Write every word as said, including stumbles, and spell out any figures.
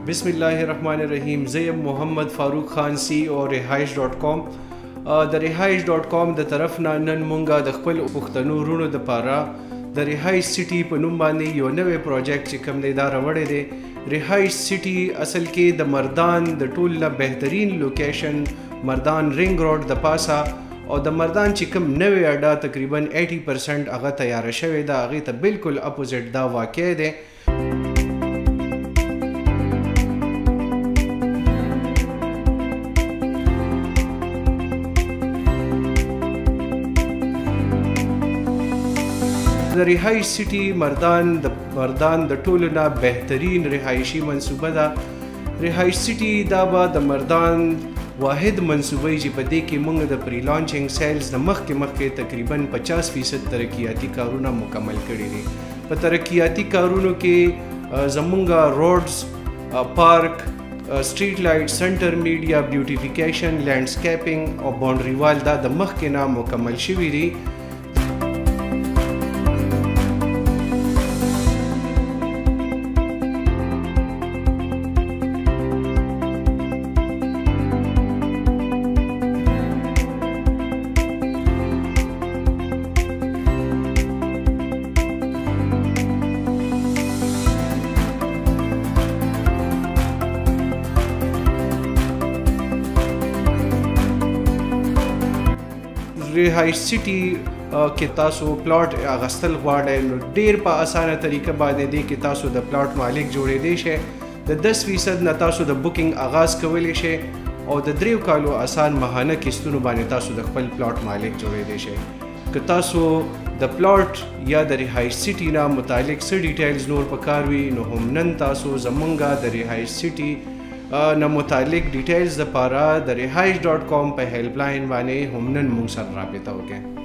بسم الله الرحمن الرحیم. زه محمد فاروق خان سی او رهایش ډاٹ کام د رهایش ډاٹ کام د طرف نه نن مونږه د خپل پښتنو رونو د پاره د رهایش سټي په نوم باندې یو نوې پروجیکټ چې کوم دی دا راوړی دی. رهایش سټي اصل کې د مردان د ټول نه بهترین لوکیشن مردان رنګ روډ د پاسه او د مردان چې کوم نوې اډه تقریبا اسی پرسنټ هغه تیار شوې ده، هغې ته بالکل اپوزیټ دا واقع دی. د رهایش سټي مردان د مردان د ټولو نه بهترین رهایشي منصوبه ده. رهایش سټي دا به د مردان واحد منصوبه چې په دې کې موږ د پری لانچینګ سیلز د مخکې مخکې تقریبا پچاس فیصد ترقیاتي کارونه مکمل کړي دي. په ترقیاتي کارونو کې زمونږ روډز، پارک، سټریټ لایټ، سنټر میډیا، بیوټیفیکیشن، لینډسکیپینګ او باونډري وال دا د مخکې نه مکمل شوي دي. رهایش سټي کې تاسو پلاټ اغستل غواړئ نو ډیر په اسانه طریقه باندې دی کې تاسو د پلاټ مالک جوړېدی شئ. د دس فیصد نه تاسو د بوکینګ آغاز کولی شئ او د دریو کالو اسان ماهانه قسطونو باندې تاسو د خپل پلاټ مالک جوړېدی شئ. که تاسو د پلاټ یا د رهایش سټي نه متعلق څه ډیټیلز نور پکار وي نو هم نن تاسو زمونږ د رهایش سټي نه متعلق ډیټیلز د پاره د رهایش ډاٹ کام په هیلپ لاین باندې هم نن موږ سره رابطه وکړئ.